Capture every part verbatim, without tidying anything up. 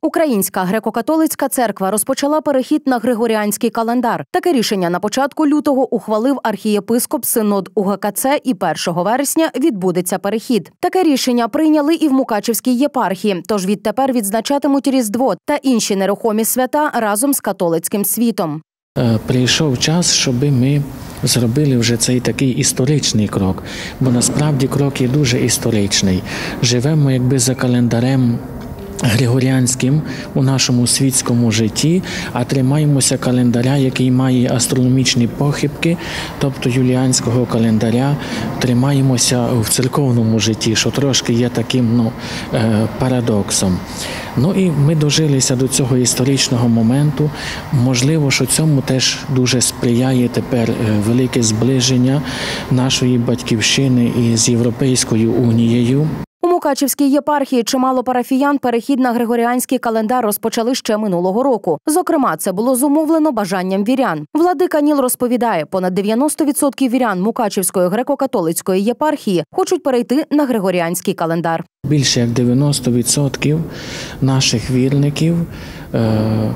Українська греко-католицька церква розпочала перехід на григоріанський календар. Таке рішення на початку лютого ухвалив архієпископ Синод УГКЦ, і першого вересня відбудеться перехід. Таке рішення прийняли і в Мукачівській єпархії, тож відтепер відзначатимуть Різдво та інші нерухомі свята разом з католицьким світом. Прийшов час, щоб ми зробили вже цей такий історичний крок, бо насправді крок є дуже історичний. Живемо якби за календарем григоріанським у нашому світському житті, а тримаємося календаря, який має астрономічні похибки, тобто юліанського календаря, тримаємося в церковному житті, що трошки є таким ну, парадоксом. Ну і ми дожилися до цього історичного моменту. Можливо, що цьому теж дуже сприяє тепер велике зближення нашої батьківщини із Європейською унією. У Мукачівській єпархії чимало парафіян перехід на григоріанський календар розпочали ще минулого року. Зокрема, це було зумовлено бажанням вірян. Владика Ніл розповідає, понад дев'яносто відсотків вірян Мукачівської греко-католицької єпархії хочуть перейти на григоріанський календар. Більше як дев'яносто відсотків наших вірників е,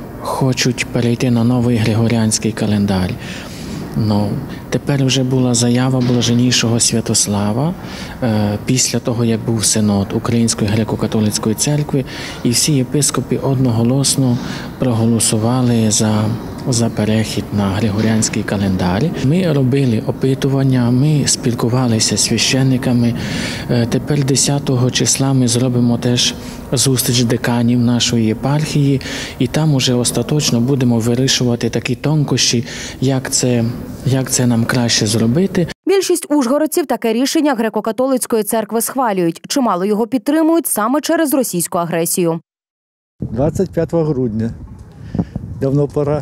хочуть перейти на новий григоріанський календар. Ну, тепер вже була заява блаженнішого Святослава е, після того, як був синод Української греко-католицької церкви, і всі єпископи одноголосно проголосували за, за перехід на григоріанський календар. Ми робили опитування, ми спілкувалися з священниками. Е, тепер десятого числа ми зробимо теж зустріч деканів нашої єпархії, і там уже остаточно будемо вирішувати такі тонкощі, як це, як це нам краще зробити. Більшість ужгородців таке рішення греко-католицької церкви схвалюють. Чимало його підтримують саме через російську агресію. двадцять п'ятого грудня. Давно пора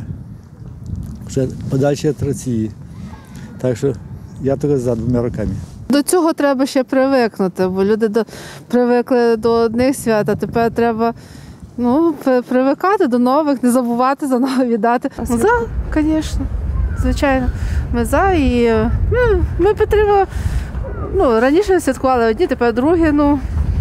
вже подальше від Росії. Так що я тільки за двома роками. До цього треба ще привикнути, бо люди до, привикли до одних свят, а тепер треба ну, привикати до нових, не забувати за нове віддати. За, звісно, звичайно. Ми за і ми, ми підтримуємо. Ну, раніше святкували одні, тепер другі. Ну,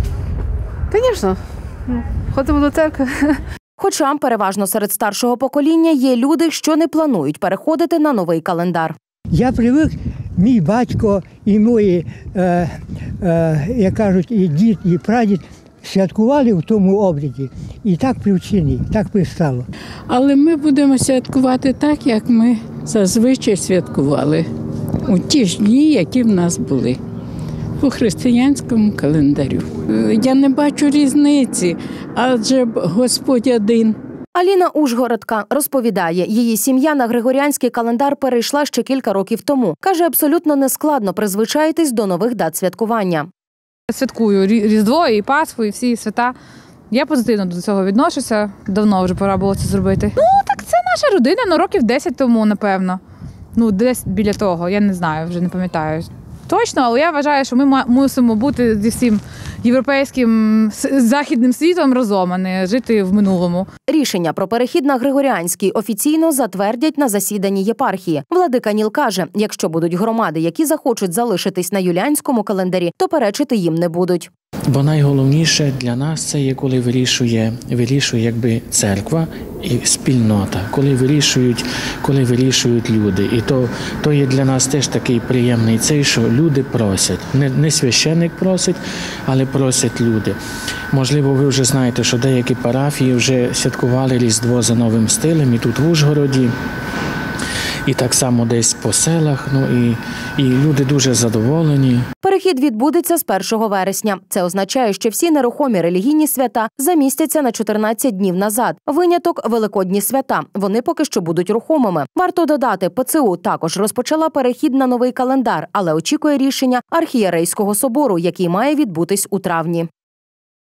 звісно, ходимо до церкви. Хоча переважно серед старшого покоління є люди, що не планують переходити на новий календар. Я привик, мій батько і мої, е, е, як кажуть, і дід, і прадід святкували в тому обряді. І так привчені, так пристало. Але ми будемо святкувати так, як ми зазвичай святкували. У ті ж дні, які в нас були. По християнському календарю. Я не бачу різниці, адже Господь один. Аліна Ужгородка розповідає, її сім'я на григоріанський календар перейшла ще кілька років тому. Каже, абсолютно нескладно призвичаїтись до нових дат святкування. Святкую Різдво і Пасху, і всі свята. Я позитивно до цього відношуся. Давно вже пора було це зробити. Ну, так це наша родина, ну, років десять тому, напевно. Ну, десь біля того, я не знаю, вже не пам'ятаю. Точно, але я вважаю, що ми мусимо бути зі всім європейським західним світом разом, а не жити в минулому. Рішення про перехід на григоріанський офіційно затвердять на засіданні єпархії. Владика Ніл каже, якщо будуть громади, які захочуть залишитись на юліанському календарі, то перечити їм не будуть. Бо найголовніше для нас це є, коли вирішує, вирішує якби церква і спільнота, коли вирішують, коли вирішують люди. І то, то є для нас теж такий приємний цей, що люди просять. Не, не священник просить, але просять люди. Можливо, ви вже знаєте, що деякі парафії вже святкували Різдво за новим стилем, і тут в Ужгороді, і так само десь по селах, ну і, і люди дуже задоволені. Перехід відбудеться з першого вересня. Це означає, що всі нерухомі релігійні свята замістяться на чотирнадцять днів назад. Виняток – великодні свята. Вони поки що будуть рухомими. Варто додати, ПЦУ також розпочала перехід на новий календар, але очікує рішення архієрейського собору, який має відбутись у травні.